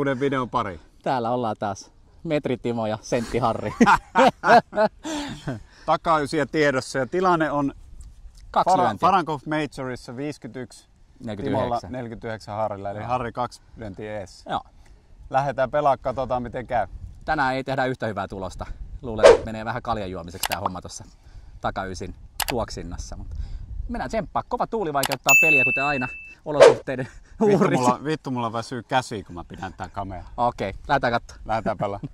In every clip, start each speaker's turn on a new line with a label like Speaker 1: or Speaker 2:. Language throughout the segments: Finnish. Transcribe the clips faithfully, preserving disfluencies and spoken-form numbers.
Speaker 1: uuden videon pari.
Speaker 2: Täällä ollaan taas. Metri Timo ja Sentti Harri.
Speaker 1: Takaysiä tiedossa ja tilanne on
Speaker 2: Kaksi lyöntiä.
Speaker 1: Farankov Majorissa viisikymmentäyksi,
Speaker 2: neljäkymmentäyhdeksän.
Speaker 1: Timolla neljäkymmentäyhdeksän Harrilla, eli Harri kaksi lyöntiä ees.
Speaker 2: Joo.
Speaker 1: Lähdetään pelaamaan, katsotaan miten käy.
Speaker 2: Tänään ei tehdä yhtä hyvää tulosta. Luulen, että menee vähän kaljan juomiseksi tää homma tuossa takaysin tuoksinnassa. Mutta mennään tsemppaa. Kova tuuli vaikeuttaa peliä, kuten aina olosuhteiden
Speaker 1: Vittu
Speaker 2: uurissa.
Speaker 1: mulla, vittu mulla väsyy käsi, kun mä pidän tää kameraa.
Speaker 2: Okei, okay, lähdetään katsomaan.
Speaker 1: Lähdetään pelaamaan.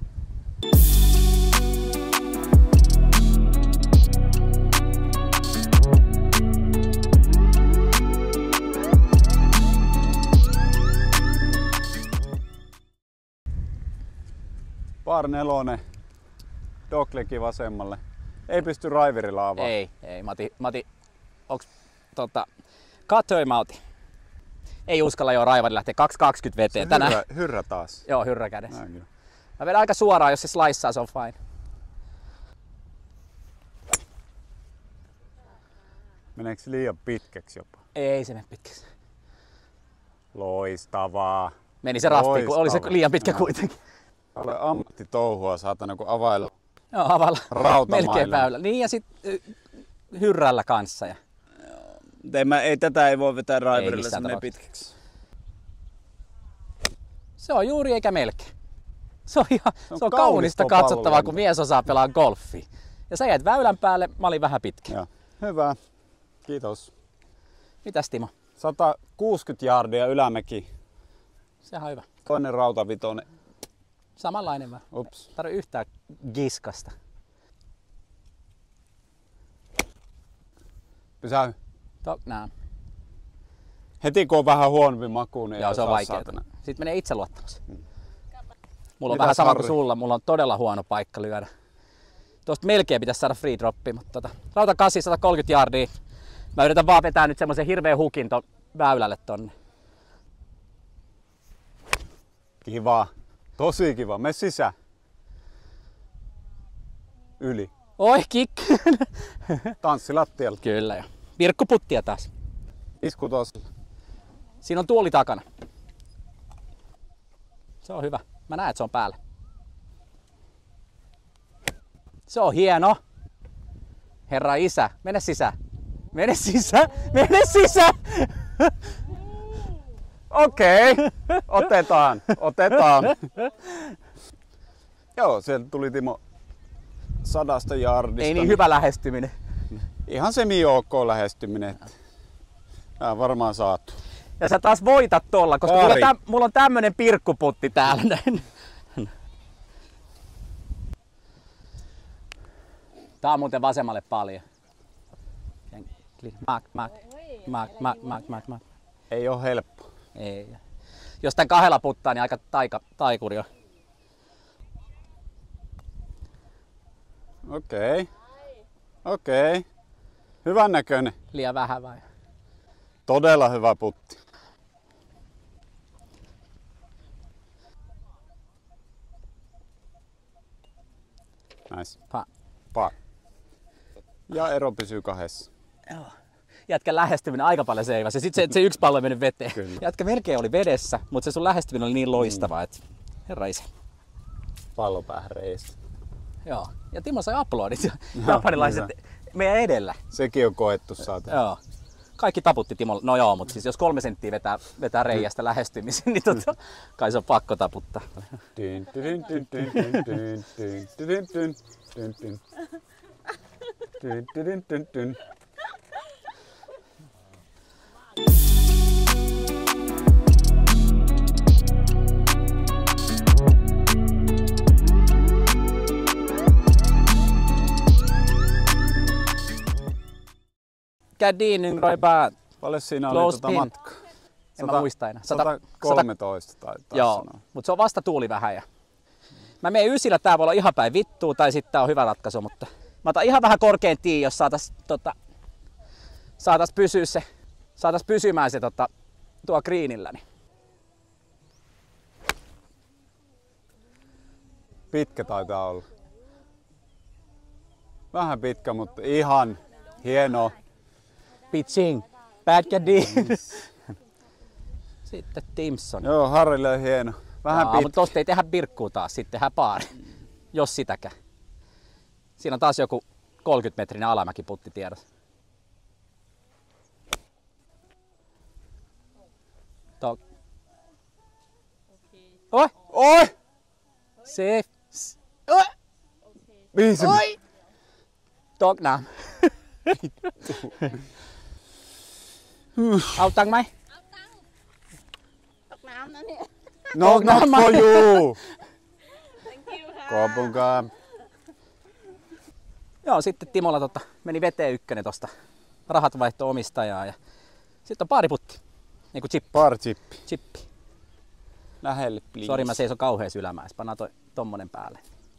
Speaker 1: Par nelonen, Dogleki vasemmalle. Ei pysty raiverilla avaamaan.
Speaker 2: Ei, ei. Mati, Mati onks tota, katöimauti? Ei uskalla jo raivari lähteä kaksi kaksikymmentä veteen tänään.
Speaker 1: Hyrrä, hyrrä taas.
Speaker 2: Joo, hyrrä kädessä.
Speaker 1: Näin,
Speaker 2: mä vedän aika suoraan, jos se sliceaa, se on fine.
Speaker 1: Meneekö se liian pitkäksi jopa?
Speaker 2: Ei se mene pitkäksi.
Speaker 1: Loistavaa.
Speaker 2: Meni se rafti, kun oli se liian pitkä kuitenkin.
Speaker 1: Ole ammattitouhua, saatana kun availla.
Speaker 2: Joo, avalla.
Speaker 1: Rautamailla.
Speaker 2: Melkein väylä. Niin ja sit hyrrällä kanssa. Ja...
Speaker 1: Ei, mä, ei tätä ei voi vetää raiverilla, se menee
Speaker 2: tapauksessa.
Speaker 1: pitkäksi.
Speaker 2: Se on juuri eikä melkein. Se on, ihan, se on, se on
Speaker 1: kaunis
Speaker 2: kaunista
Speaker 1: tuo
Speaker 2: katsottavaa,
Speaker 1: pallolento.
Speaker 2: kun mies osaa pelaa golfia. Ja sä jäit väylän päälle, mä olin vähän pitkä.
Speaker 1: Joo. Hyvä. Kiitos.
Speaker 2: Mitäs Timo?
Speaker 1: sata kuusikymmentä jardia ylämäki.
Speaker 2: Sehän on hyvä.
Speaker 1: Toinen rautavitonen.
Speaker 2: Samanlainen vaan.
Speaker 1: Ups.
Speaker 2: Tarvii yhtään giskasta.
Speaker 1: Pysähy.
Speaker 2: To, nää.
Speaker 1: Heti kun on vähän huonompi maku, niin
Speaker 2: Joo,
Speaker 1: ei
Speaker 2: se on
Speaker 1: osaa
Speaker 2: vaikeaa.
Speaker 1: saatana.
Speaker 2: Sitten menee itseluottamus. Hmm. Mulla on
Speaker 1: Mitäs
Speaker 2: vähän sama
Speaker 1: Harri?
Speaker 2: kuin sulla, mulla on todella huono paikka lyödä. Tuosta melkein pitäisi saada free droppi, mutta tota, rauta kasi sata kolmekymmentä yardia. Mä yritän vaan vetää nyt semmoisen hirveän hukin ton väylälle tonne.
Speaker 1: Kiva. Tosi kiva. Mene sisään. Yli.
Speaker 2: Oi, kick!
Speaker 1: Tanssi lattialla.
Speaker 2: Kyllä jo. Virkkuputtia taas.
Speaker 1: Isku tossa.
Speaker 2: Siinä on tuoli takana. Se on hyvä. Mä näen, että se on päällä. Se on hieno. Herra isä, mene sisään. Mene sisään. Mene sisään.
Speaker 1: Okei. Okay. Otetaan. Otetaan. Joo, sieltä tuli Timo sadasta jardista.
Speaker 2: Ei niin hyvä lähestyminen.
Speaker 1: Ihan semi-ok lähestyminen. Tää on varmaan saatu.
Speaker 2: Ja sä taas voitat tolla, koska mulla, täm, mulla on tämmönen pirkkuputti täällä näin. Tää on muuten vasemmalle paljon. Mak, mak, mak, mak, mak, mak, mak.
Speaker 1: Ei oo helppo.
Speaker 2: Ei. Jos tän kahdella puttaa, niin aika taika, taikuri on.
Speaker 1: Okei. Okay. Okei. Okay. Hyvän näköinen.
Speaker 2: Liian vähän vai?
Speaker 1: Todella hyvä putti. Nice.
Speaker 2: Pa.
Speaker 1: Pa. Ja ero pysyy kahdessa.
Speaker 2: Joo. Jätkä lähestyminen aika paljon seiväsi. Ja sit se, se yksi pallo ei mennyt veteen.
Speaker 1: Kyllä.
Speaker 2: Jätkä melkein oli vedessä, mutta se sun lähestyminen oli niin loistava, mm. että herra isä.
Speaker 1: Pallopäähän reistä.
Speaker 2: Joo. Ja Timo sai aplodit. Japanilaiset meidän edellä.
Speaker 1: Sekin on koettu saatu.
Speaker 2: Joo. Kaikki taputti Timolle. No joo, mutta siis jos kolme senttiä vetää, vetää reiästä lähestymisen, niin tota, kai se on pakko taputtaa.
Speaker 1: Dyn, dyn, dyn, dyn, dyn, dyn, dyn, dyn, dyn, dyn. Dyn, dyn, dyn, dyn.
Speaker 2: Cadin yngre päät.
Speaker 1: Paljon siinä oli
Speaker 2: Close
Speaker 1: tuota
Speaker 2: pin.
Speaker 1: matkaa?
Speaker 2: En mä muista enää.
Speaker 1: sata kolmetoista taitaa
Speaker 2: Joo,
Speaker 1: sanoa.
Speaker 2: mutta se on vasta tuuli vähän. Ja... Mä menen ysillä, tää voi olla ihan päin vittua tai sitten tää on hyvä ratkaisu, mutta mä otan ihan vähän korkein tii, jos saatais, tota, saatais pysyä se, saatais pysymään se tota, tuo greenillä. Niin.
Speaker 1: Pitkä taitaa olla. Vähän pitkä, mutta ihan hieno.
Speaker 2: Pitching, bad caddy. Sitten Timson.
Speaker 1: Joo, Harrille on hieno. Vähän
Speaker 2: Jaa,
Speaker 1: pitkä.
Speaker 2: mutta tosta ei tehdä birkkuu taas, sitten tehdään paari. Jos sitäkään. Siinä on taas joku kolmekymmentä metrinen alamäkiputti tiedossa. To- Oi!
Speaker 1: Oi!
Speaker 2: Se... s- Oi!
Speaker 1: Viisi.
Speaker 2: Oi! Toknam. Auttaanko mä?
Speaker 3: ตกน้ำนะเนี่ย
Speaker 1: No,
Speaker 2: Oh,
Speaker 1: not
Speaker 2: no,
Speaker 1: for you.
Speaker 3: thank you ค่ะ
Speaker 1: Kopunkaan.
Speaker 2: Joo, sitten Timolla tota, meni veteen ykkönen tosta. Rahat vaihto omistajaa ja sitten on paariputti. Niinku chip,
Speaker 1: Parchippi.
Speaker 2: chippi.
Speaker 1: Lähelle, please.
Speaker 2: Sori, mä seison kauhees ylämäessä. Pannaan toi, tommonen päälle.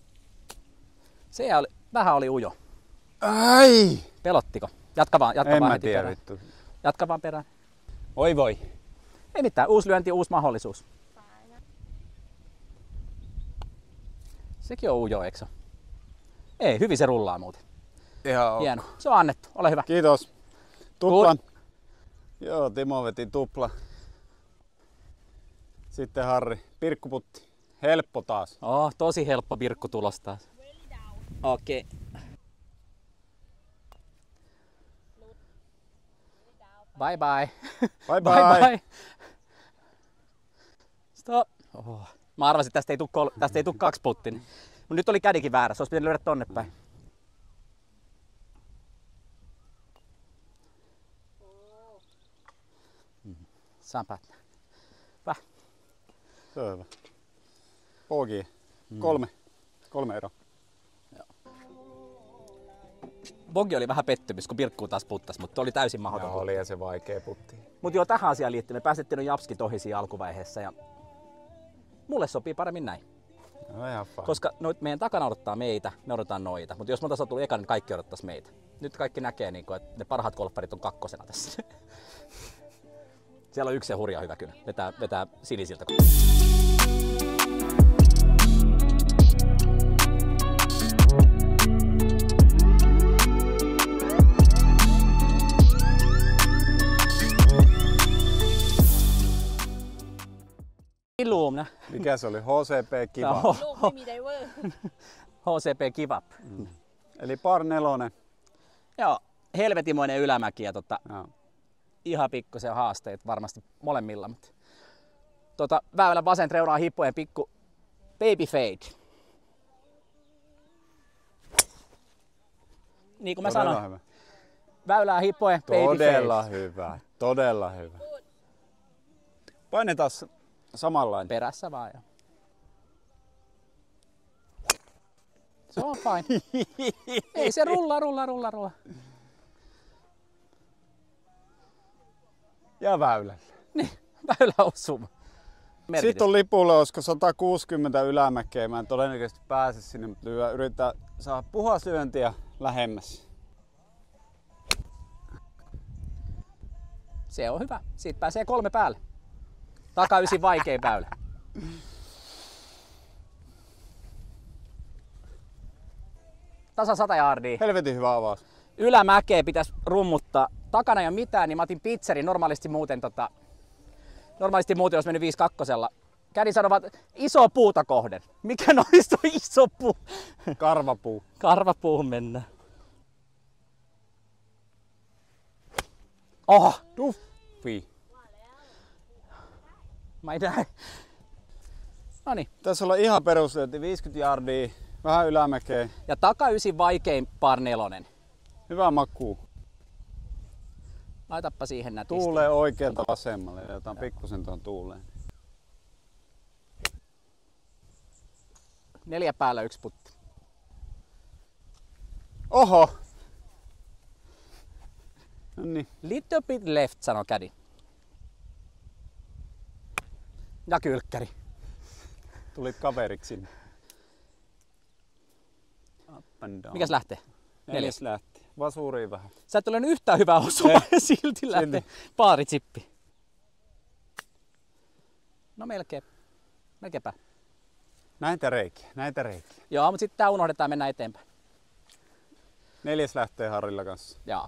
Speaker 2: Se oli, vähän oli ujo.
Speaker 1: Ai!
Speaker 2: Pelottiko? Jatka vaan, jatka
Speaker 1: En
Speaker 2: vaan
Speaker 1: mä
Speaker 2: heti
Speaker 1: tiedä
Speaker 2: perään.
Speaker 1: vittu.
Speaker 2: Jatka vaan perään.
Speaker 1: Oi voi.
Speaker 2: Ei mitään, uusi lyönti, uusi mahdollisuus. Sekin on ujo, eikö se? Ei, hyvin se rullaa muuten.
Speaker 1: Ihan ok.
Speaker 2: Hieno. Se on annettu, ole hyvä.
Speaker 1: Kiitos. Tuplan. Joo, Timo veti tupla. Sitten Harri. Pirkkuputti. Helppo taas.
Speaker 2: Oh, tosi helppo virkku tulos taas. Okei. Okay. Bye bye.
Speaker 1: Bye bye.
Speaker 2: Bye bye. Stop. Oh. Mä arvasin, että tästä ei tuu, kol- tästä ei tuu kaksi puttia. Mut nyt oli kädikin väärä, se olisi pitänyt löydä tonne päin. Mm. Saan päättää. Väh.
Speaker 1: Se on hyvä. Pogi. Kolme. Kolme eroa.
Speaker 2: Bogi oli vähän pettymys, kun Birkkuu taas puttas, mutta oli täysin mahdoton.
Speaker 1: Joo, oli se vaikea putti.
Speaker 2: Mutta joo, tähän asiaan liittyen me päästettiin no japskit ohi siinä alkuvaiheessa ja mulle sopii paremmin näin.
Speaker 1: No ihan fine.
Speaker 2: Koska noit meidän takana odottaa meitä, me odotetaan noita. Mutta jos me oltaisiin tullut eka, niin kaikki odottaisi meitä. Nyt kaikki näkee, niin kun, että ne parhaat golfarit on kakkosena tässä. Siellä on yksi se hurja hyvä kyllä. Vetää, vetää sinisiltä. Illuumna.
Speaker 1: Mikä se oli? H C P kiva.
Speaker 2: โอ้
Speaker 3: ลูกไม่มีไดเวอร์
Speaker 2: H C P Kivap.
Speaker 1: Eli par nelonen.
Speaker 2: Joo, helvetimoinen ylämäki ja tota,
Speaker 1: Joo.
Speaker 2: ihan pikkusen haasteet varmasti molemmilla. Mutta tota, väylän vasen reunaa hippojen pikku baby fade. Niin kuin mä
Speaker 1: Todella
Speaker 2: sanoin,
Speaker 1: hyvä.
Speaker 2: väylää hippojen baby
Speaker 1: Todella
Speaker 2: fade.
Speaker 1: hyvä. Todella hyvä. Painetaan samanlainen.
Speaker 2: Perässä vaan. Ja. Se on fine. Ei se rullaa, rullaa, rullaa, rullaa.
Speaker 1: Ja väylällä.
Speaker 2: Niin, väylä osuma. Merkitys.
Speaker 1: Sitten on lipulle, olisiko sata kuusikymmentä ylämäkeä. Mä en todennäköisesti pääse sinne, mutta yritetään saada puhaslyöntiä lähemmäs.
Speaker 2: Se on hyvä. Siitä pääsee kolme päälle. Takaysin vaikein väylä. Tasa sata jaardia.
Speaker 1: Helvetin hyvä avaus.
Speaker 2: Ylämäkeä pitäisi rummuttaa. Takana ei ole mitään, niin mä otin pitserin. Normaalisti muuten, tota, normaalisti muuten olisi mennyt viisi kakkosella. Kädin sanovat, iso puuta kohden. Mikä noista on iso puu?
Speaker 1: Karvapuu.
Speaker 2: Karvapuuhun mennään. Oh,
Speaker 1: Tuffi.
Speaker 2: mä en näe. Noniin.
Speaker 1: Tässä ollaan ihan peruslyönti, viisikymmentä jardia, vähän ylämäkeä.
Speaker 2: Ja takaysin vaikein par nelonen.
Speaker 1: Hyvä makuu.
Speaker 2: Laitappa siihen nätisti.
Speaker 1: Tuulee oikealta vasemmalle ja otan pikkusen tuon tuuleen.
Speaker 2: Neljä päällä yksi putti.
Speaker 1: Oho! No niin.
Speaker 2: Little bit left, sanoi kädi. Ja kylkkäri.
Speaker 1: Tulit kaveriksi sinne. Up and down.
Speaker 2: Mikäs lähtee?
Speaker 1: Neljäs lähti. Vasuriin vähän.
Speaker 2: Sä et ole nyt yhtään hyvää osua ja silti lähtee paaritsippi. No melkein. Melkeinpä.
Speaker 1: Näitä reikiä, näitä reikiä.
Speaker 2: Joo, mutta sitten tää unohdetaan mennä eteenpäin.
Speaker 1: Neljäs lähtee Harrilla kanssa.
Speaker 2: Joo.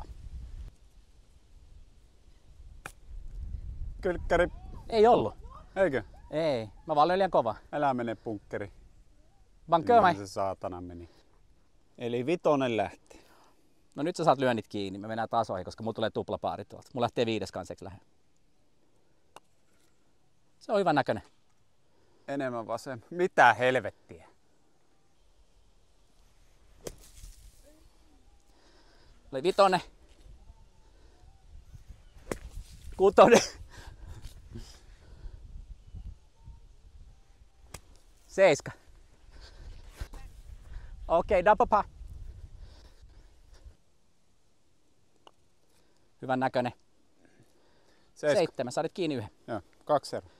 Speaker 1: Kylkkäri.
Speaker 2: Ei ollut.
Speaker 1: Eikö?
Speaker 2: Ei, mä vaan löin liian kova.
Speaker 1: Älä mene punkkeri.
Speaker 2: Vaan kömä.
Speaker 1: Se saatana meni. Eli vitonen lähti.
Speaker 2: No nyt sä saat lyönnit kiinni. Me mennään taas ohi, koska mulla tulee tuplapaari tuolta. Mulla lähtee viides kanseksi lähe. Se on hyvän näköinen.
Speaker 1: Enemmän vasen. Mitä helvettiä?
Speaker 2: Oli vitonen. Kutonen. Seiska. Okei, okay, double pa. Hyvän näköinen.
Speaker 1: Seiska.
Speaker 2: Seitsemän, sä olit kiinni yhden.
Speaker 1: Joo, kaksi eroa.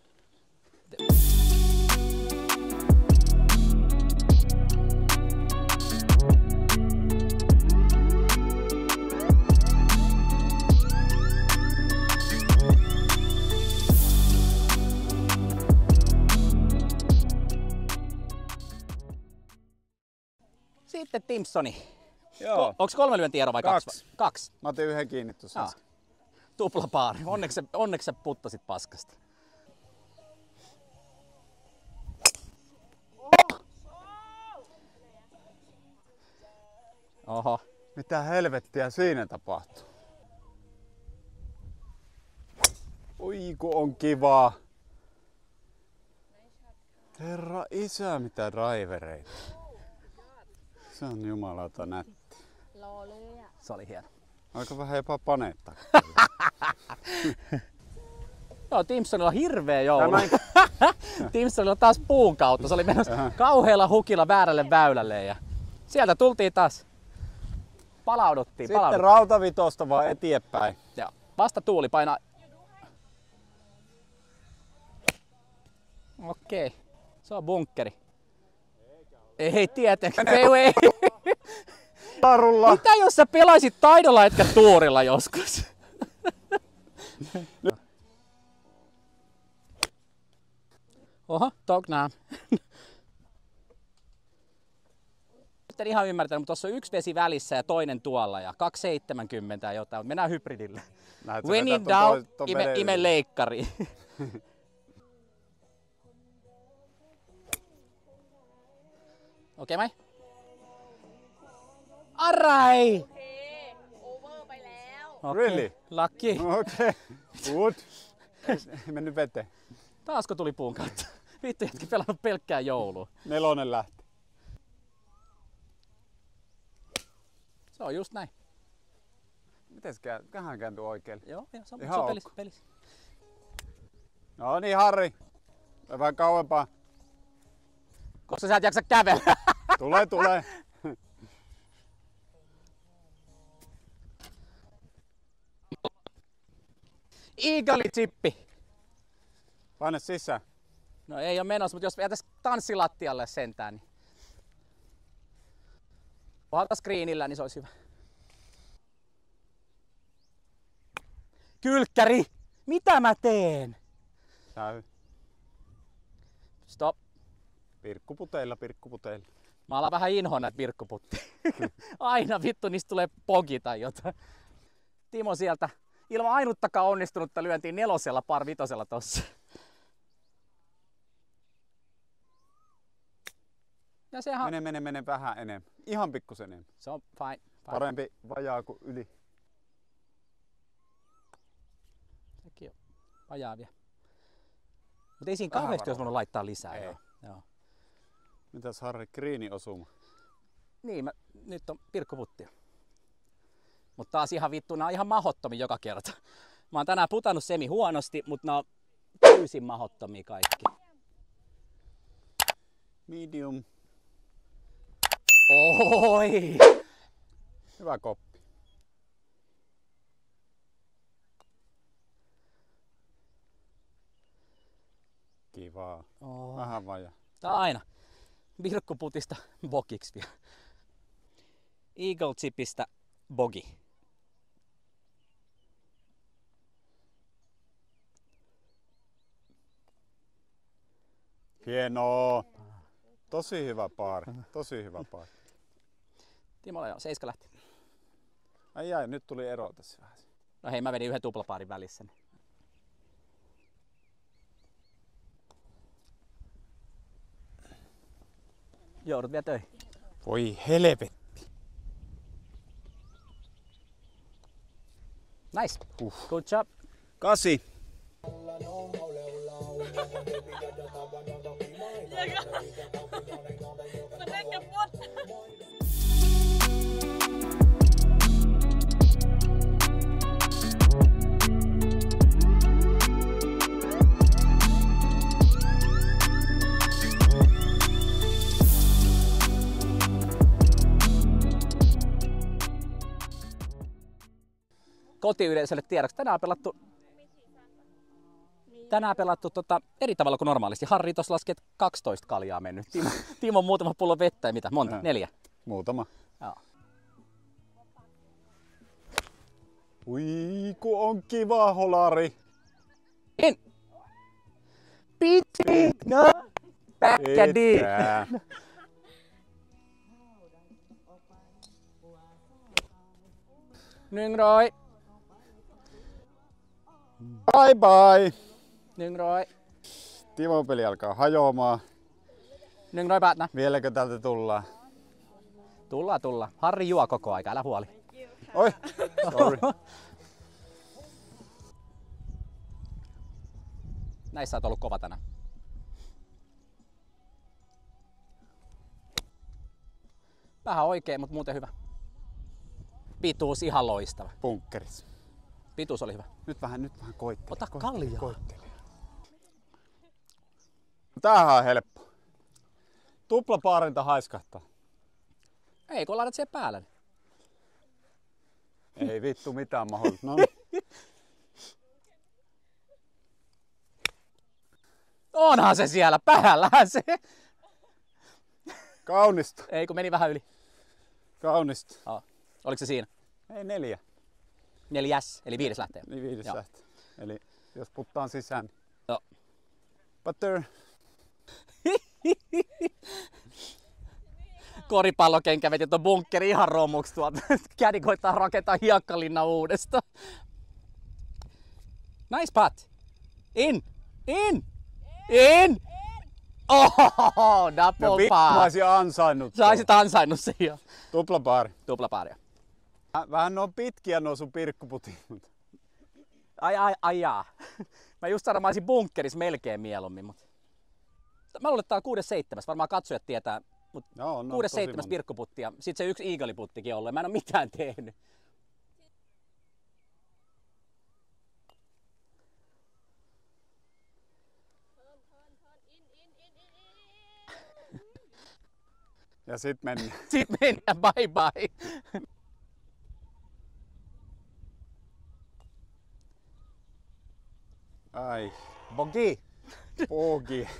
Speaker 2: Sitten Timpsoni.
Speaker 1: Joo.
Speaker 2: Onko kolme lyöntiä ero vai kaksi?
Speaker 1: Kaksi.
Speaker 2: Kaksi.
Speaker 1: Mä otin yhden kiinni tuossa.
Speaker 2: Ah. Tuplapaari. Onneksi, sä- onneksi sä puttasit paskasta. Oho.
Speaker 1: Mitä helvettiä siinä tapahtuu? Oi kun on kivaa. Herra isä, mitä drivereita. Se on jumalauta nätti.
Speaker 3: รอเลยอ่ะ
Speaker 2: Se oli hieno.
Speaker 1: Aika vähän jopa paneetta.
Speaker 2: Joo, Timpsonilla on hirveä joulu.
Speaker 1: Tämä-
Speaker 2: Timpsonilla on taas puun kautta. Se oli menossa
Speaker 1: Aha.
Speaker 2: kauhealla hukilla väärälle väylälle ja sieltä tultiin taas. Palauduttiin,
Speaker 1: Sitten
Speaker 2: palauduttiin.
Speaker 1: rautavitosta vaan eteenpäin.
Speaker 2: Joo. Vasta tuuli painaa. Okei. Se on bunkkeri. Ei tietenkään. Ei, ei.
Speaker 1: Tarulla.
Speaker 2: Mitä jos sä pelaisit taidolla etkä tuurilla joskus? Oho, Tognam. Nyt en ihan ymmärtänyt, mutta tuossa on yksi vesi välissä ja toinen tuolla ja kaksi seitsemänkymmentä ja jotain, mutta mennään hybridille.
Speaker 1: Lähet sä
Speaker 2: When
Speaker 1: vetää
Speaker 2: in
Speaker 1: ton
Speaker 2: doubt,
Speaker 1: toi- ton
Speaker 2: ime,
Speaker 1: veden
Speaker 2: ime
Speaker 1: yli?
Speaker 2: leikkari. Okei, mai. Arrai!
Speaker 3: โอเค โอเวอร์ไปแล้ว
Speaker 2: Okei,
Speaker 1: Really?
Speaker 2: Lucky.
Speaker 1: Okei. Good. Ei mennyt veteen.
Speaker 2: Taasko tuli puun kautta? Vittu, jätki pelannut pelkkää joulua.
Speaker 1: Nelonen lähti.
Speaker 2: Se on just näin.
Speaker 1: Mites käy? Kähän kääntyi oikealle.
Speaker 2: Joo, joo, se on,
Speaker 1: Ihan
Speaker 2: se on
Speaker 1: ok.
Speaker 2: pelissä, pelissä.
Speaker 1: No niin, Harri. Vähän kauempaa.
Speaker 2: Koska sä et jaksa kävellä.
Speaker 1: Tulee, tulee.
Speaker 2: Eagle-chippi.
Speaker 1: Paine sisään.
Speaker 2: No ei oo menossa, mutta jos jätäis tanssilattialle sentään, niin puhalta screenillä, niin se olisi hyvä. Kylkkäri! Mitä mä teen?
Speaker 1: Tää
Speaker 2: Stop.
Speaker 1: pirkkuputeilla, pirkkuputeilla.
Speaker 2: Mä alan vähän inhoa näitä virkkuputtia. Aina vittu niistä tulee pogi tai jotain. Timo sieltä ilman ainuttakaan onnistunutta lyöntiin nelosella par vitosella tossa. Ja sehän
Speaker 1: Mene, mene, mene vähän enemmän. Ihan pikkusen enemmän.
Speaker 2: se on fine. fine.
Speaker 1: Parempi vajaa kuin yli.
Speaker 2: Sekin on vajaa vielä. Mutta ei siinä
Speaker 1: Vähän
Speaker 2: kauheasti olisi
Speaker 1: varoa.
Speaker 2: voinut laittaa lisää.
Speaker 1: Ei.
Speaker 2: Joo. Joo.
Speaker 1: Mitäs Harri, kriini osuma?
Speaker 2: Niin, mä, nyt on pirkkuputtia. Mutta taas ihan vittu, nää on ihan mahottomia joka kerta. Mä oon tänään putannut semi huonosti, mutta nää on täysin mahottomia kaikki.
Speaker 1: Medium.
Speaker 2: Oi!
Speaker 1: Hyvä koppi. Kivaa.
Speaker 2: Oh.
Speaker 1: Vähän vajaa.
Speaker 2: Tää on aina virkkuputista bogiksi vielä. Eagle chipistä bogi.
Speaker 1: Hienoa. Tosi hyvä paari. Tosi hyvä paari.
Speaker 2: Timolla joo, seiska lähti.
Speaker 1: Ai ai, nyt tuli ero tässä vähän.
Speaker 2: No hei, mä vedin yhden tuplapaarin välissä. Niin. Joudut vielä töihin.
Speaker 1: Voi helvetti.
Speaker 2: Nice.
Speaker 1: Uh.
Speaker 2: Good job.
Speaker 1: Kasi.
Speaker 3: มันได้กับพุทธ
Speaker 2: Kotiyleisölle tiedoksi. Tänään on pelattu, tänään pelattu tota, eri tavalla kuin normaalisti. Harri tuossa laski, että kaksitoista kaljaa mennyt. Timo, Timo muutama pullo vettä ja mitä? Monta?
Speaker 1: Ja.
Speaker 2: Neljä?
Speaker 1: Muutama.
Speaker 2: Joo.
Speaker 1: Ui, ku on kiva holari.
Speaker 2: In! Pitsi! No! Päkkädi!
Speaker 1: Että.
Speaker 2: Nyngroi!
Speaker 1: Bye bye.
Speaker 2: Nyngroi!
Speaker 1: Timon peli alkaa hajoamaan.
Speaker 2: Nyngroi päätnä.
Speaker 1: Vieläkö täältä tullaan?
Speaker 2: Tullaan, tullaan. Harri juo koko aika, älä huoli.
Speaker 1: Oi, sorry.
Speaker 2: Näissä oot ollut kova tänään. Vähän oikein, mutta muuten hyvä. Pituus ihan loistava.
Speaker 1: Punkkeris.
Speaker 2: Pituus oli hyvä.
Speaker 1: Nyt vähän, nyt vähän koittele.
Speaker 2: Ota
Speaker 1: koittele,
Speaker 2: kaljaa.
Speaker 1: Koittele. Tämähän on helppo. Tuplapaarinta haiskahtaa.
Speaker 2: Ei, kun laitat siihen päälle.
Speaker 1: Ei vittu mitään mahdollista. No niin.
Speaker 2: Onhan se siellä, päällähän se.
Speaker 1: Kaunista.
Speaker 2: Ei, kun meni vähän yli.
Speaker 1: Kaunista.
Speaker 2: Oh. Oliko se siinä?
Speaker 1: Ei neljä.
Speaker 2: Neljäs, eli viides lähtee.
Speaker 1: Niin viides
Speaker 2: Joo.
Speaker 1: lähtee. Eli jos puttaan sisään. Niin
Speaker 2: Joo.
Speaker 1: butter.
Speaker 2: Koripallokenkä veti tuon bunkkeri ihan romuksi tuolta. Kädi koittaa rakentaa hiekkalinna uudestaan. Nice putt. In! In! In! Ohoho! Double
Speaker 1: No vittu,
Speaker 2: par.
Speaker 1: mä olisin ansainnut.
Speaker 2: Sä olisit ansainnut sen jo.
Speaker 1: Tuplapaari.
Speaker 2: Tuplapaaria.
Speaker 1: Vähän nuo pitkiä nuo sun pirkkuputit.
Speaker 2: Ai ai ai jaa. Mä just sanon, mä olisin bunkkerissa melkein mieluummin, mutta... Mä luulen, että tää on kuudes seitsemäs. Varmaan katsojat tietää, mutta
Speaker 1: Joo, no,
Speaker 2: kuudes
Speaker 1: tosi
Speaker 2: seitsemäs
Speaker 1: monta.
Speaker 2: pirkkuputti ja sit se yksi eagle-puttikin ollut. Mä en oo mitään tehnyt.
Speaker 1: Ja sit mennään.
Speaker 2: Sit mennään, bye bye.
Speaker 1: Ai,
Speaker 2: Bogi.
Speaker 1: pogi.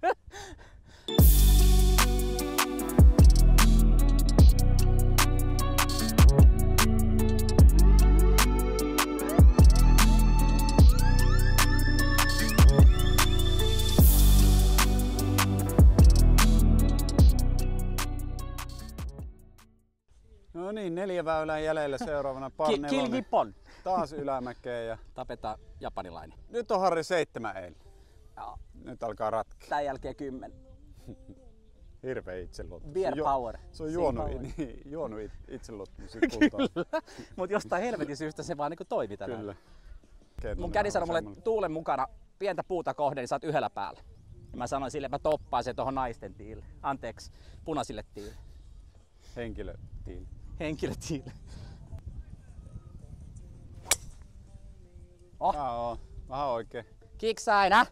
Speaker 1: No niin, neljä väylää jäljellä seuraavana par
Speaker 2: Ki- Kill
Speaker 1: nelonen.
Speaker 2: Gippon.
Speaker 1: Taas ylämäkeen ja
Speaker 2: Tapetaan japanilainen.
Speaker 1: nyt on Harri seitsemän eilen.
Speaker 2: Joo.
Speaker 1: Nyt alkaa ratkea.
Speaker 2: Tän jälkeen kymmen.
Speaker 1: Hirveä itseluottamus.
Speaker 2: Beer
Speaker 1: Se on
Speaker 2: power.
Speaker 1: Se on
Speaker 2: Sing
Speaker 1: juonut,
Speaker 2: power.
Speaker 1: niin, juonut it, itseluottamus sit kultaa.
Speaker 2: Kyllä. Mut jostain helvetin syystä se vaan niinku toimi tänään.
Speaker 1: Kyllä.
Speaker 2: Mun kädi sanoi mulle tuulen mukana pientä puuta kohden, niin sä oot yhdellä päällä. Ja mä sanoin sille, että mä toppaan sen tohon naisten tiille. Anteeksi, punaisille tiille.
Speaker 1: Henkilötiili.
Speaker 2: Henkilötiille. Oh,
Speaker 1: Tää on vähän oikein.
Speaker 2: kiksaina.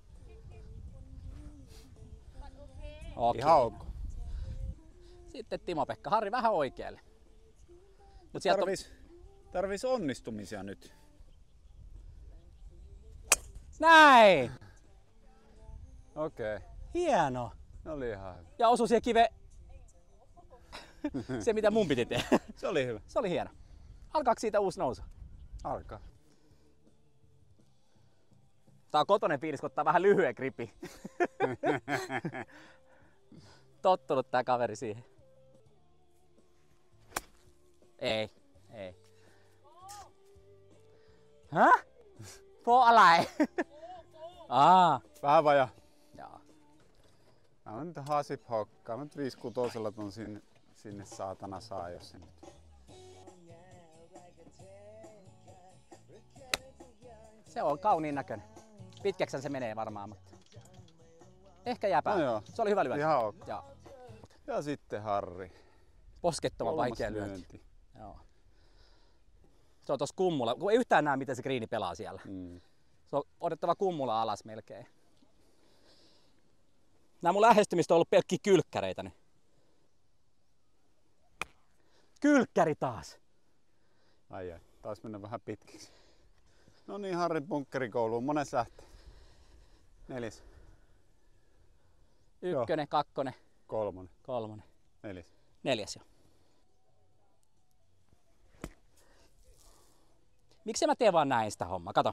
Speaker 2: Okei.
Speaker 1: Ihan ok.
Speaker 2: Sitten Timo-Pekka, Harri vähän oikealle. Mut sieltä on...
Speaker 1: Tarvis, tarvis onnistumisia nyt.
Speaker 2: Näin!
Speaker 1: Okei. Okay.
Speaker 2: Hieno.
Speaker 1: Ne oli ihan hyvä.
Speaker 2: Ja osui siihen kive... se mitä mun piti tehdä.
Speaker 1: Se oli hyvä.
Speaker 2: Se oli hieno. Alkaako siitä uusi nousu?
Speaker 1: Alkaa.
Speaker 2: Tää on kotonen fiilis, kun ottaa vähän lyhyen gripi. Tottunut tää kaveri siihen. Ei, ei. Häh? På alai. Aa.
Speaker 1: Vähän vajaa.
Speaker 2: Joo.
Speaker 1: Mä Mä nyt hasip hokkaa. Mä nyt viisikutosella ton sinne, sinne saatana saa, jos se nyt.
Speaker 2: Se on kauniin näköinen. Pitkäksän se menee varmaan, mutta ehkä jää päälle.
Speaker 1: No joo.
Speaker 2: Se oli hyvä lyönti.
Speaker 1: Ihan ok.
Speaker 2: Ja
Speaker 1: Ja sitten Harri.
Speaker 2: poskettoman
Speaker 1: Kolmas
Speaker 2: vaikea lyönti.
Speaker 1: lyönti.
Speaker 2: Joo. Se on tossa kummulla, kun ei yhtään näe miten se griini pelaa siellä.
Speaker 1: Mm.
Speaker 2: Se on otettava kummulla alas melkein. Nämä mun lähestymistä on ollut pelkkiä kylkkäreitä nyt. Kylkkäri taas!
Speaker 1: Ai ai, taas mennä vähän pitkiksi. No niin, Harrin bunkkerikouluun. Mones lähtee? Neljäs,
Speaker 2: Ykkönen, kakkonen,
Speaker 1: kolmonen,
Speaker 2: kolmonen,
Speaker 1: neljäs.
Speaker 2: neljäs jo. Miksi mä teen vaan näin sitä hommaa? Kato.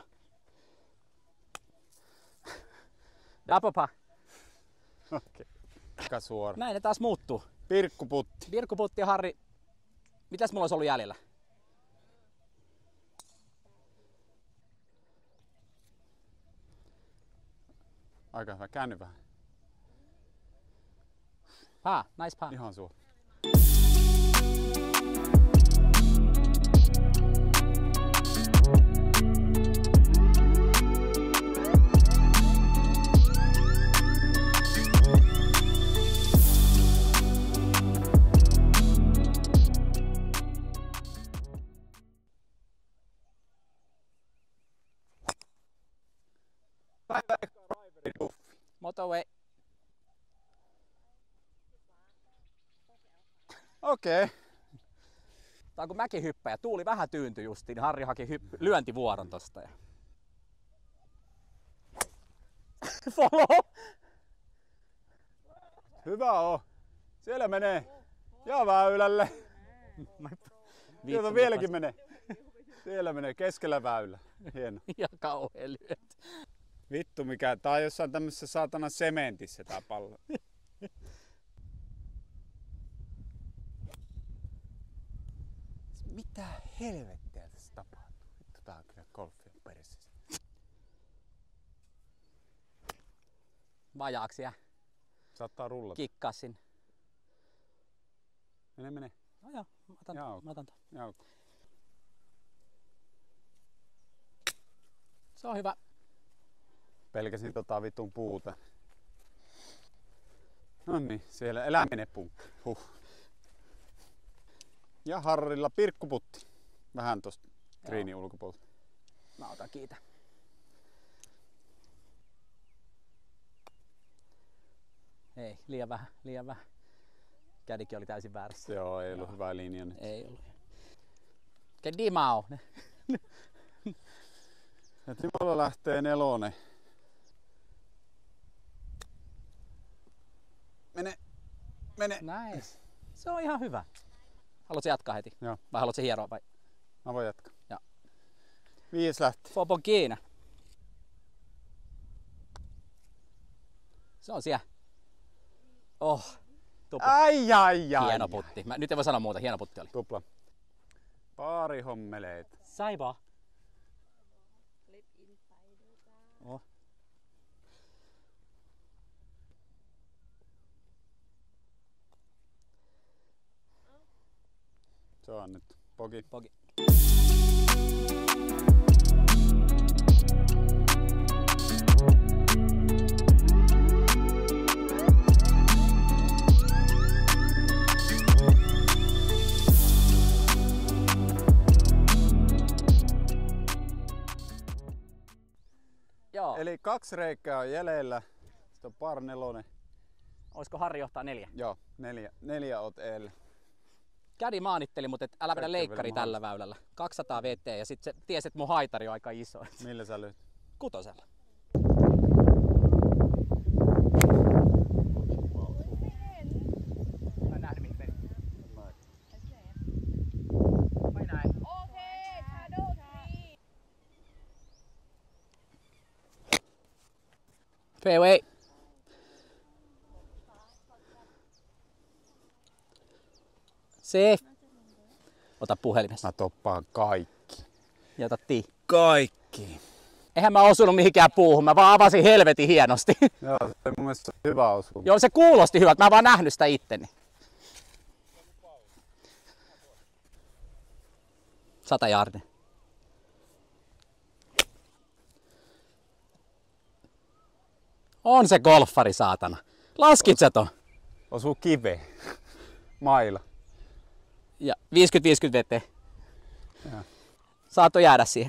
Speaker 2: Japopa.
Speaker 1: Okei. Aika suora.
Speaker 2: Näin ne taas muuttuu.
Speaker 1: Pirkkuputti.
Speaker 2: Virkkuputti ja Harri. Mitäs mulla olisi ollut jäljellä?
Speaker 1: Aika hyvä. Käänny vähän.
Speaker 2: Paa, nice paa.
Speaker 1: Ihan suora.
Speaker 2: Motorway.
Speaker 1: Okei. Okay.
Speaker 2: Tää on kun mäkin hyppäjä. Tuuli vähän tyyntyi justiin, niin Harri haki hypp- lyöntivuoron tosta. Ja... Follow!
Speaker 1: Hyvä on. Siellä menee. Ja väylälle. Sieltä vieläkin menee. Siellä menee keskellä väylä. Hieno.
Speaker 2: Ja kauhean lyönti.
Speaker 1: Vittu mikä. Tää on jossain tämmöisessä saatana sementissä tää pallo. Mitä helvettiä tässä tapahtuu? Vittu tää on kyllä golfia peressä.
Speaker 2: Vajaaksi ja
Speaker 1: Saattaa rullata.
Speaker 2: kikkaa sinne.
Speaker 1: Mene mene.
Speaker 2: No joo, mä otan,
Speaker 1: Jaa,
Speaker 2: mä otan ton.
Speaker 1: Joo.
Speaker 2: Se on hyvä.
Speaker 1: Pelkäsin tota vitun puuta. Noniin, siellä eläminen punkki. Huh. Ja Harrilla pirkkuputti. Vähän tosta greenin ulkopuolelta.
Speaker 2: Mä otan kiitä. Ei, liian vähän, liian vähän. Kädikin oli täysin väärässä.
Speaker 1: Joo, ei ollut hyvä linja nyt.
Speaker 2: Ei ollut. Ke dimao.
Speaker 1: Ja Timolla lähtee nelonen. Mene, mene.
Speaker 2: Nice. Se on ihan hyvä. Haluatko jatkaa heti?
Speaker 1: Joo,
Speaker 2: Vai haluatko hieroa vai?
Speaker 1: mä voin jatkaa.
Speaker 2: Joo.
Speaker 1: Viides lähti.
Speaker 2: Fopon kiinä. Se on siellä. Oh. Tupla.
Speaker 1: Ai ai ai.
Speaker 2: Hieno putti. Mä, nyt en voi sanoa muuta. Hieno putti oli.
Speaker 1: Tupla. Pari hommeleita.
Speaker 2: Saiba. Oh.
Speaker 1: Se on nyt. Poki.
Speaker 2: Poki. Joo.
Speaker 1: Eli kaksi reikää on jäljellä. Sitten on par nelonen.
Speaker 2: Olisiko Harri johtaa neljä?
Speaker 1: Joo, neljä, neljä oot eellä.
Speaker 2: Kädi maanitteli, mutta et älä vedä
Speaker 1: Kaikki
Speaker 2: leikkari
Speaker 1: vielä
Speaker 2: tällä väylällä. kaksisataa V T ja sit se tiesi, että mun haitari on aika iso.
Speaker 1: Millä sä lyöt?
Speaker 2: Kutosella. Mä en nähnyt mihin meni. Mä en näe.
Speaker 3: Okei, shadow tree.
Speaker 2: Fairway. Safe. Ota puhelimessa.
Speaker 1: Mä toppaan kaikki.
Speaker 2: Ja ota tii.
Speaker 1: Kaikki.
Speaker 2: Eihän mä osunut mihinkään puuhun, mä vaan avasin helvetin hienosti.
Speaker 1: Joo, se on mun mielestä hyvä osuma.
Speaker 2: Joo, se kuulosti hyvältä, mä en vaan nähnyt sitä itteni. Sata jardia. On se golfari, saatana. Laskit sä ton?
Speaker 1: Osuu kiveen. Maila.
Speaker 2: Ja viisikymmentä viisikymmentä veteen.
Speaker 1: Ja.
Speaker 2: Saatto jäädä siihen.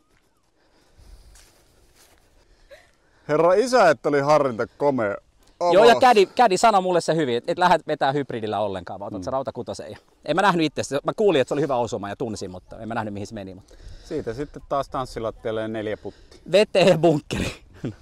Speaker 1: Herra isä, että oli Harrilta komea. Avaus.
Speaker 2: Joo, ja kädi, kädi sanoi mulle se hyvin, että et lähde vetää hybridillä ollenkaan, vaan otat mm. se rautakutosen. Ja en mä nähnyt itse, mä kuulin, että se oli hyvä osuma ja tunsin, mutta en mä nähnyt mihin se meni. Mutta...
Speaker 1: Siitä sitten taas tanssilattialle neljä puttia.
Speaker 2: Veteen ja bunkkeri.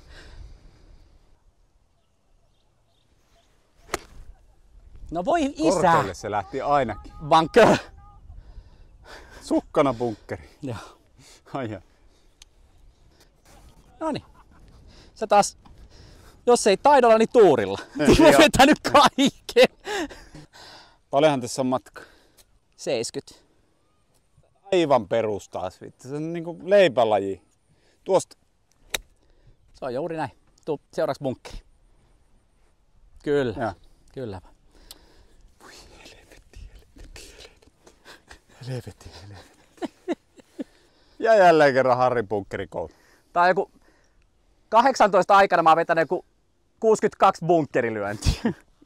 Speaker 2: No voi isä.
Speaker 1: Korkealle se lähti ainakin.
Speaker 2: Vankö.
Speaker 1: Sukkana bunkkeri.
Speaker 2: Joo.
Speaker 1: Ai ja.
Speaker 2: Noniin. Sä taas, jos ei taidolla, niin tuurilla. Mä oon vetänyt kaiken.
Speaker 1: Paljonhan tässä on matka?
Speaker 2: seitsemänkymmentä.
Speaker 1: Aivan perus taas, vittu. Se on niinku leipälaji. Tuosta.
Speaker 2: Se on juuri näin. Tuu seuraavaksi bunkkeri. Kyllä.
Speaker 1: Ja.
Speaker 2: Kyllä.
Speaker 1: Voi helvetti, helvetti, helvetti. Helvetti, helvetti. Ja jälleen kerran Harri bunkkerikoulu.
Speaker 2: Tää on joku kahdeksantoista aikana mä oon vetänyt joku kuusikymmentäkaksi bunkkerilyöntiä.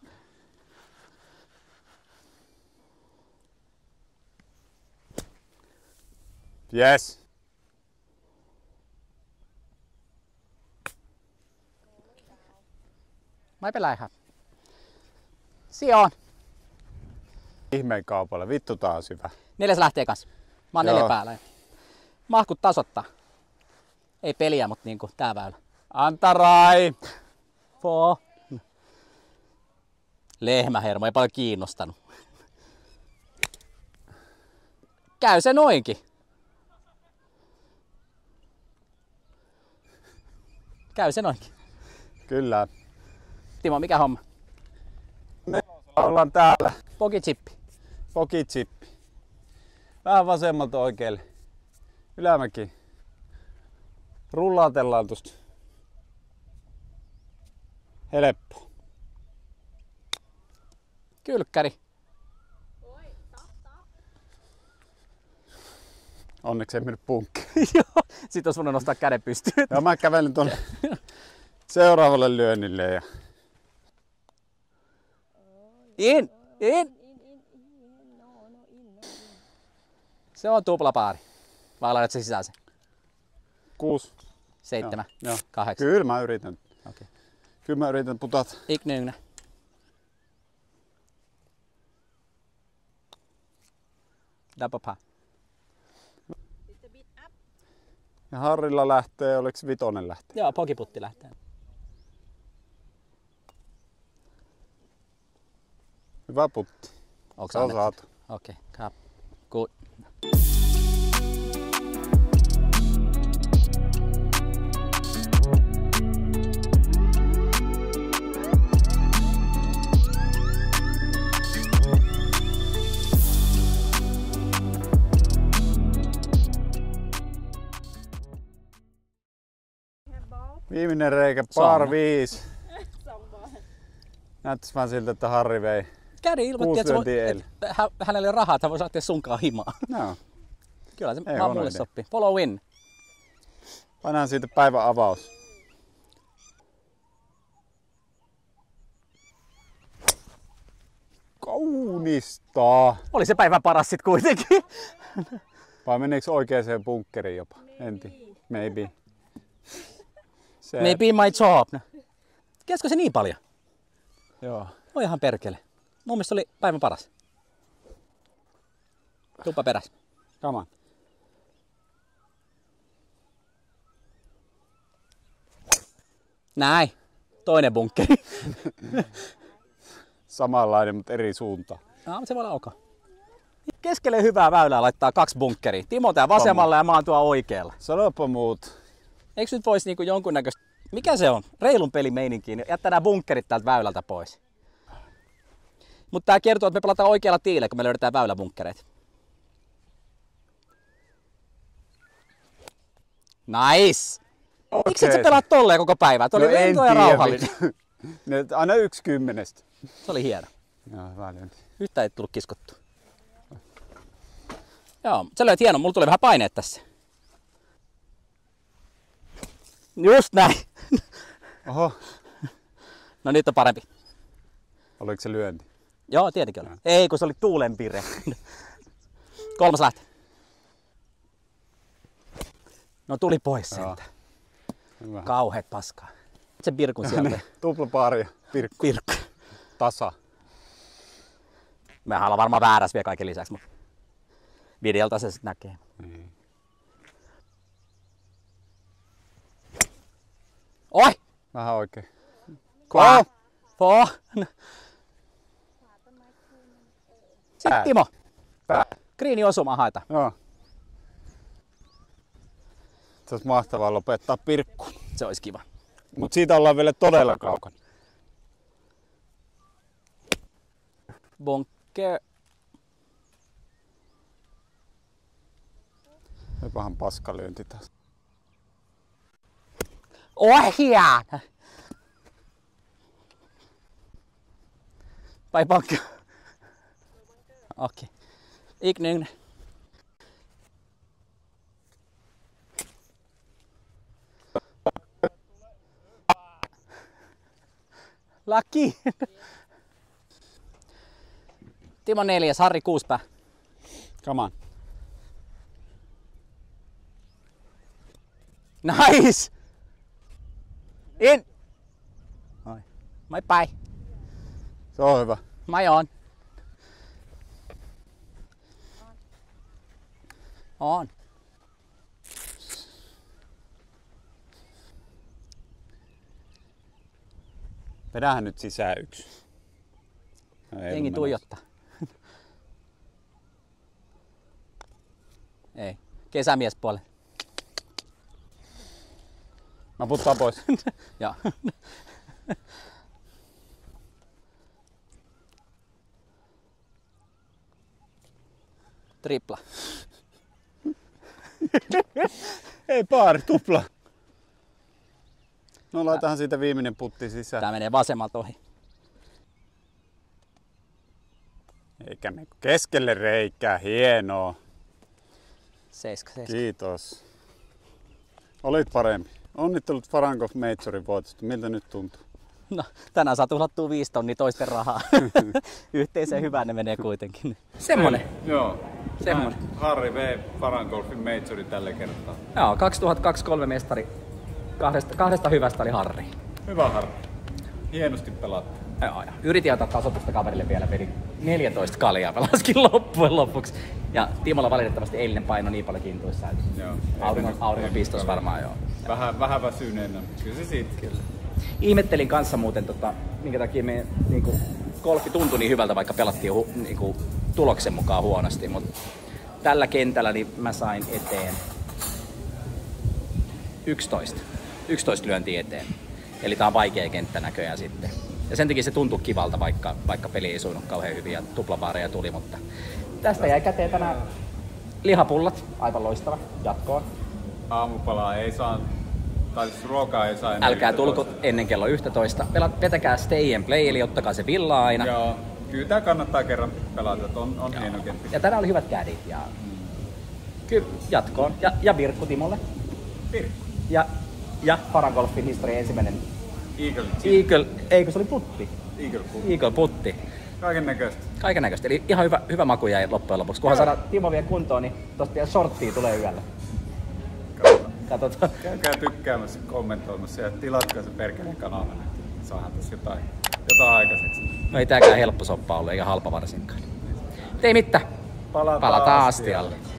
Speaker 1: Yes.
Speaker 2: Mä ei pelää ihan. Siinä on.
Speaker 1: Ihmeen kaupalla. Vittu taas hyvä.
Speaker 2: Neljäs lähtee kanssa. Mä oon
Speaker 1: Joo.
Speaker 2: neljä päällä. Mahkut tasoittaa. Ei peliä, mutta niinku tää väylä.
Speaker 1: Antarai!
Speaker 2: Foo. Lehmähermo, ei paljon kiinnostanut. Käy se noinkin. Käy se noinkin.
Speaker 1: Kyllä.
Speaker 2: Timo, mikä homma?
Speaker 1: Me ollaan täällä.
Speaker 2: Pokichippi.
Speaker 1: Pokichippi. Vähän vasemmalta oikealle. Ylämäki. Rullaatellaan tuosta. Helppo.
Speaker 2: Kylkkäri.
Speaker 1: Onneksi ei mennyt punkki.
Speaker 2: Joo. Sitten olisi voinut nostaa käden pystyyn.
Speaker 1: Ja mä kävelin tuonne seuraavalle lyönnille. Ja...
Speaker 2: In! In! Se on tuplapaari. Vai laitat se sisään se?
Speaker 1: Kuusi.
Speaker 2: Seitsemän.
Speaker 1: Joo.
Speaker 2: Kahdeksan.
Speaker 1: Kyllä mä yritän.
Speaker 2: Okei.
Speaker 1: Kyllä mä yritän putata.
Speaker 2: Iknyngnä. Dapopa.
Speaker 1: Ja Harrilla lähtee, oliko vitonen lähtee?
Speaker 2: Joo, pokiputti lähtee.
Speaker 1: Hyvä putti.
Speaker 2: Onko
Speaker 1: Se on saatu.
Speaker 2: Okei, okay. Good.
Speaker 1: Viimeinen reikä, par viisi. Näyttäisi vähän siltä, että Harri vei.
Speaker 2: Kädi ilmoitti, että,
Speaker 1: Kuusi
Speaker 2: että hä, hänellä ei ole rahaa, että hän voi lähteä sunkaan himaan.
Speaker 1: No.
Speaker 2: Kyllä se
Speaker 1: Ei
Speaker 2: vaan
Speaker 1: huono
Speaker 2: mulle
Speaker 1: idea.
Speaker 2: sopii. Follow in.
Speaker 1: Painaan siitä päivän avaus. Kaunista.
Speaker 2: Oli se päivän paras sit kuitenkin.
Speaker 1: Vai meneekö oikeaan bunkkeriin jopa? En tiedä. Maybe. Se...
Speaker 2: Maybe my job. No. Kesko se niin paljon?
Speaker 1: Joo.
Speaker 2: Oi ihan perkele. Mun mielestä oli päivän paras. Tuppa peräs.
Speaker 1: Come on.
Speaker 2: Näin. Toinen bunkkeri.
Speaker 1: Samanlainen, mutta eri suuntaan.
Speaker 2: No, mutta se voi olla ok. Keskelle hyvää väylää laittaa kaksi bunkkeria. Timo tää vasemmalla ja mä oon tuo oikealla.
Speaker 1: Sanopa muut.
Speaker 2: Eikö nyt voisi niinku jonkunnäköistä... Mikä se on? Reilun pelimeininkiin. Niin jättää nämä bunkkerit täältä väylältä pois. Mutta tää kertoo, että me pelataan oikealla tiillä, kun me löydetään väyläbunkkereita. Nice! Miksi et sä pelaat tolleen koko päivää? Tuo oli
Speaker 1: No en
Speaker 2: rento ja
Speaker 1: tiedä,
Speaker 2: rauhallinen.
Speaker 1: Ne, aina yksi kymmenestä.
Speaker 2: Se oli hieno.
Speaker 1: Joo, hyvä lyönti.
Speaker 2: Yhtään ei tullut kiskottua. Joo, sä löit hieno. Mulla tuli vähän paineet tässä. Just näin.
Speaker 1: Oho,
Speaker 2: No nyt on parempi.
Speaker 1: oliko se lyönti?
Speaker 2: Joo, tietenkin oli. Ei, kun se oli tuulenpire. Kolmas lähtee. No tuli pois
Speaker 1: Joo.
Speaker 2: sieltä.
Speaker 1: Hyvä.
Speaker 2: Kauheet paskaa. Se Pirkun sieltä.
Speaker 1: Tuplapaaria, Pirkku,
Speaker 2: Pirkku.
Speaker 1: tasa.
Speaker 2: Mehän ollaan varmaan väärässä vielä kaiken lisäksi, mutta videolta se sitten näkee.
Speaker 1: Niin.
Speaker 2: Oi!
Speaker 1: Vähän oikein.
Speaker 2: Kva! Po! Sitten
Speaker 1: Pää.
Speaker 2: Timo.
Speaker 1: Pää.
Speaker 2: Kriini osuma haeta.
Speaker 1: Joo. Se olisi mahtavaa lopettaa Pirkku.
Speaker 2: Se olisi kiva.
Speaker 1: Mut siitä ollaan vielä todella kaukana.
Speaker 2: Bonke.
Speaker 1: Jopahan paskalyönti taas.
Speaker 2: Ohjaan! Vai bonke? Okei. Ignygne. Laki. Timo neljäs, Harri kuuspää.
Speaker 1: Come on.
Speaker 2: Nice! In! Oi. Moi päi.
Speaker 1: Se on hyvä.
Speaker 2: Moi on. On.
Speaker 1: Vedähän nyt sisään yksi. No, ei
Speaker 2: Jengi
Speaker 1: ollut
Speaker 2: tuijottaa. Ei. Kesämiespuolelle.
Speaker 1: Mä puttaan pois.
Speaker 2: Joo. Tripla.
Speaker 1: Ei paari, tupla. No laitahan siitä viimeinen putti sisään.
Speaker 2: Tää menee vasemmalta ohi.
Speaker 1: Eikä me keskelle reikää, hienoa.
Speaker 2: Seiska, seiska.
Speaker 1: Kiitos. Olit parempi. Onnittelut Farankov Majorin voitosta. Miltä nyt tuntuu?
Speaker 2: No, tänään saa tuhlattua viisi tonnia toisten rahaa. Yhteiseen hyvään ne menee kuitenkin. Semmonen.
Speaker 1: Joo.
Speaker 2: Semmonen.
Speaker 1: Harri vei Farankovin Majorin tällä kertaa.
Speaker 2: Joo, kaksituhattakaksikymmentäkolme mestari. Kahdesta, kahdesta hyvästä oli Harri.
Speaker 1: Hyvä Harri. Hienosti pelattu.
Speaker 2: Joo, ja yritin ottaa tasoitusta kaverille vielä, veri neljätoista kaljaa pelaskin loppujen lopuksi. Ja Timolla valitettavasti eilinen paino niin paljon kintuissa, että
Speaker 1: Joo.
Speaker 2: auringon, auringon pistos varmaan joo.
Speaker 1: Vähän, vähän väsyneenä. Kyllä se siitä. Kyllä.
Speaker 2: Ihmettelin kanssa muuten, tota, minkä takia meidän niinku, golfi tuntui niin hyvältä, vaikka pelattiin hu, niinku, tuloksen mukaan huonosti. Mutta tällä kentällä niin mä sain eteen yksitoista. yksitoista lyöntiä eteen. Eli tää on vaikea kenttä näköjään sitten. Ja sen takia se tuntui kivalta, vaikka, vaikka peli ei suunut kauhean hyvin ja tuplavaareja tuli. Mutta tästä jäi käteen tänään lihapullat. Aivan loistava. Jatkoon.
Speaker 1: Aamupalaa ei saa, tai siis ruokaa ei saa ennen
Speaker 2: Älkää tulko
Speaker 1: yksitoista.
Speaker 2: ennen kello yksitoista. Pelat, vetäkää stay and play, eli ottakaa se villa aina.
Speaker 1: Joo. Kyllä tää kannattaa kerran pelata, että on, on hieno kenttä.
Speaker 2: Ja tänään oli hyvät kädit. Ja... Kyllä, jatkoon. Ja, ja Virkku Timolle.
Speaker 1: Pirkku.
Speaker 2: Ja, ja Paragolfin historian ensimmäinen
Speaker 1: Eagle.
Speaker 2: Eagle, eikö se oli putti?
Speaker 1: Eagle putti.
Speaker 2: Eagle putti.
Speaker 1: Kaiken näköistä.
Speaker 2: Kaiken näköistä. Eli ihan hyvä, hyvä maku jäi loppujen lopuksi. Kunhan saadaan Timo vielä kuntoon, niin tosta vielä shorttia tulee yöllä.
Speaker 1: Katsotaan.
Speaker 2: Katsotaan.
Speaker 1: Käykää tykkäämässä, kommentoimassa ja tilatkaa se perkeleen kanava, niin saadaan tässä jotain, jotain aikaiseksi.
Speaker 2: No ei tääkään helppo soppa ollut, eikä halpa varsinkaan. Ei mitään.
Speaker 1: Palataan,
Speaker 2: Palataan astialle.